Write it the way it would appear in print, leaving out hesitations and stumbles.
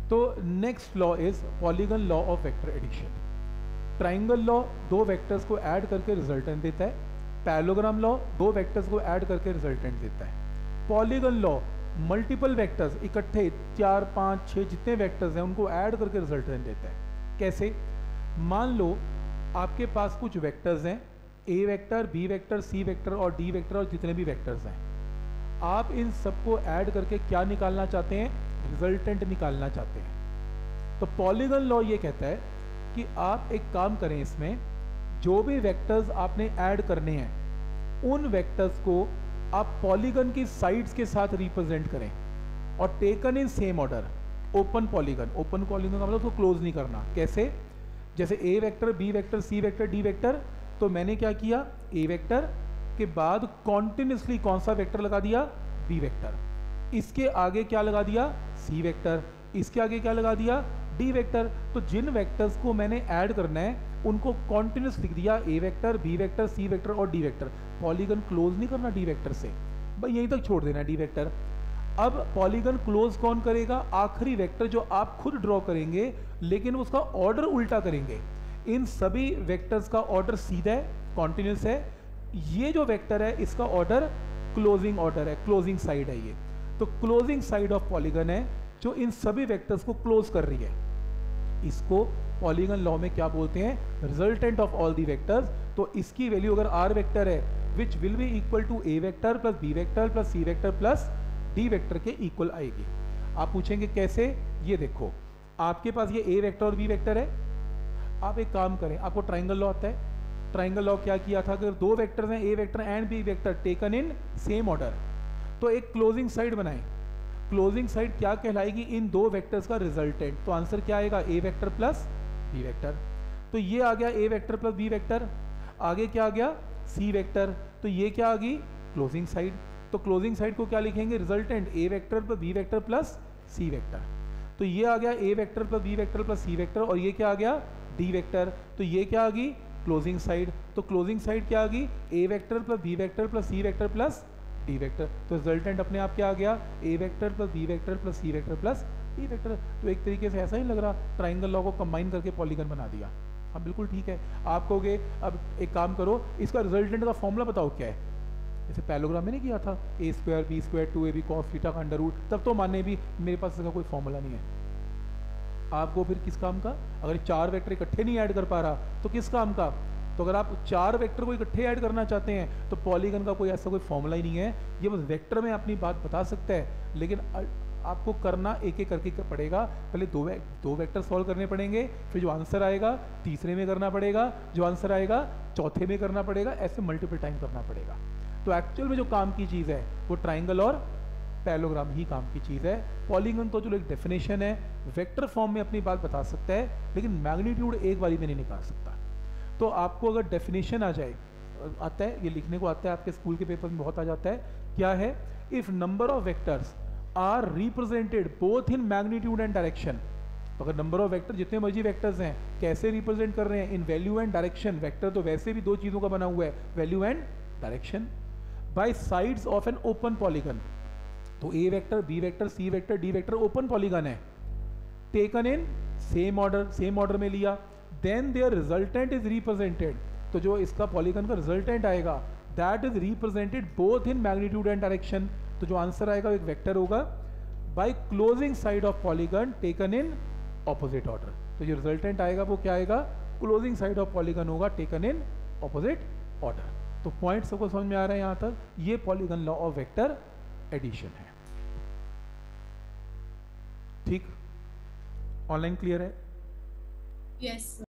तो next law is polygon law of vector addition. Triangle law दो vectors को add करके रिजल्टेंट देता है, पैरेललोग्राम लॉ दो वेक्टर्स को ऐड करके रिजल्टेंट देता है। पॉलीगन लॉ मल्टीपल वेक्टर्स इकट्ठे 4 5 6 जितने वेक्टर्स हैं उनको ऐड करके रिजल्टेंट देता है। कैसे? मान लो आपके पास कुछ वेक्टर्स हैं, A vector, B vector, C vector और डी वेक्टर और जितने भी वेक्टर्स हैं, आप इन सबको ऐड करके क्या निकालना चाहते हैं? रिजल्टेंट निकालना चाहते हैं। तो पॉलीगन लॉ ये कहता है कि आप एक काम करें, इसमें जो भी वेक्टर्स आपने ऐड करने हैं उन वेक्टर्स को आप पॉलीगन की साइड्स के साथ रिप्रेजेंट करें और taken in same order. Open polygon, open polygon का मतलब उसको क्लोज नहीं करना। कैसे? जैसे A vector, B vector, C vector, D vector, तो मैंने क्या किया, ए वेक्टर के बाद कॉन्टिन्यूसली कौन सा वेक्टर लगा दिया? B vector. इसके आगे क्या लगा दिया? C vector. इसके आगे क्या लगा दिया? D vector. तो जिन वेक्टर्स को मैंने ऐड करना है उनको कॉन्टिन्यूस लिख दिया, A vector, B vector, C vector और डी वेक्टर। पॉलीगन क्लोज नहीं करना डी वेक्टर से, भाई यहीं तक छोड़ देना डी वेक्टर। अब पॉलीगन क्लोज कौन करेगा? आखिरी वेक्टर जो आप खुद ड्रॉ करेंगे, लेकिन उसका ऑर्डर उल्टा करेंगे। इन सभी वेक्टर्स का ऑर्डर सीधा है, कॉन्टिन्यूस है। ये जो वेक्टर है इसका ऑर्डर क्लोजिंग ऑर्डर है, क्लोजिंग साइड है ये। तो क्लोजिंग साइड ऑफ पॉलीगन है जो इन सभी वेक्टर्स को क्लोज कर रही है। इसको पॉलीगन लॉ में क्या बोलते हैं? Resultant of all the vectors. तो इसकी वैल्यू अगर आर वेक्टर है which will be equal to A vector plus B vector plus C vector plus D vector के इक्वल आएगी। आप पूछेंगे कैसे? ये देखो, आपके पास ये ए वेक्टर और बी वेक्टर है। आप एक काम करें, आपको ट्राइंगल लॉ आता है। ट्राइंगल लॉ क्या किया था? अगर दो वेक्टर्स हैं, A vector and B vector, taken in same order, तो एक क्लोजिंग साइड बनाएं। क्लोजिंग साइड क्या कहलाएगी? इन दो वेक्टर्स का रिजल्टेंट। तो आंसर क्या आएगा? A vector plus B vector. तो ये आ गया A vector plus B vector. आगे क्या आ गया? C vector. तो ये क्या आ गई? Closing side. तो क्लोजिंग साइड को क्या लिखेंगे? Resultant A vector plus B vector plus C vector. तो ये आ गया A vector plus B vector plus C vector, और ये क्या आ गया? D vector. तो ये क्या आ गई? Closing side. तो क्लोजिंग साइड क्या आ गई? A vector plus B vector plus C vector plus D vector. तो रिजल्टेंट अपने आप क्या आ गया? A vector plus B vector plus C vector plus D vector. तो एक तरीके से ऐसा ही लग रहा, ट्राइंगल लॉ को कंबाइन करके पॉलीगन बना दिया। हाँ बिल्कुल ठीक है। आप कहोगे अब एक काम करो, इसका रिजल्टेंट का फॉर्मूला बताओ क्या है। जैसे पैरेललोग्राम में नहीं किया था, A square B square 2ab cos theta का अंडर रूट, तब तो माने भी मेरे पास इसका कोई फॉर्मूला नहीं है। आपको फिर किस काम का? अगर चार वेक्टर इकट्ठे नहीं ऐड कर पा रहा तो किस काम का? तो अगर आप चार वेक्टर को इकट्ठे ऐड करना चाहते हैं तो पॉलीगन का कोई ऐसा कोई फॉर्मूला ही नहीं है। ये बस वेक्टर में अपनी बात बता सकता है, लेकिन आपको करना एक एक करके पड़ेगा। पहले दो वेक्टर सॉल्व करने पड़ेंगे, फिर जो आंसर आएगा तीसरे में करना पड़ेगा, जो आंसर आएगा चौथे में करना पड़ेगा, ऐसे मल्टीपल टाइम करना पड़ेगा। तो एक्चुअल में जो काम की चीज़ है वो ट्राइंगल और पैरेललोग्राम ही काम की चीज़ है। पॉलीगन तो चलो एक डेफिनेशन है, वेक्टर फॉर्म में अपनी बात बता सकता है, लेकिन मैग्नीट्यूड एक बारी में नहीं निकाल सकता। तो आपको अगर डेफिनेशन आ जाए, आता है ये लिखने को आता है, आपके स्कूल के पेपर में बहुत आ जाता है, क्या है? If number of vectors are represented both in magnitude and direction. तो अगर नंबर ऑफ वेक्टर, जितने मर्जी वेक्टर्स हैं, कैसे रिप्रेजेंट कर रहे हैं? In value and direction. Vector तो वैसे भी दो चीज़ों का बना हुआ है, value and direction. By sides of an open polygon. तो A vector, B vector, C vector, D vector open polygon है, taken in same order, same order में लिया। Then there resultant is represented. तो जो इसका पॉलीगन का resultant आएगा that is represented both in magnitude and direction. तो जो आंसर आएगा एक वेक्टर होगा by closing side of polygon taken in opposite order. तो जो रिजल्टेंट आएगा वो क्या आएगा? क्लोजिंग साइड ऑफ पॉलीगन होगा टेकन इन ऑपोजिट ऑर्डर। तो पॉइंट सबको समझ में आ रहा है यहाँ तक? ये polygon law of vector addition है। ठीक, ऑनलाइन क्लियर है? यस।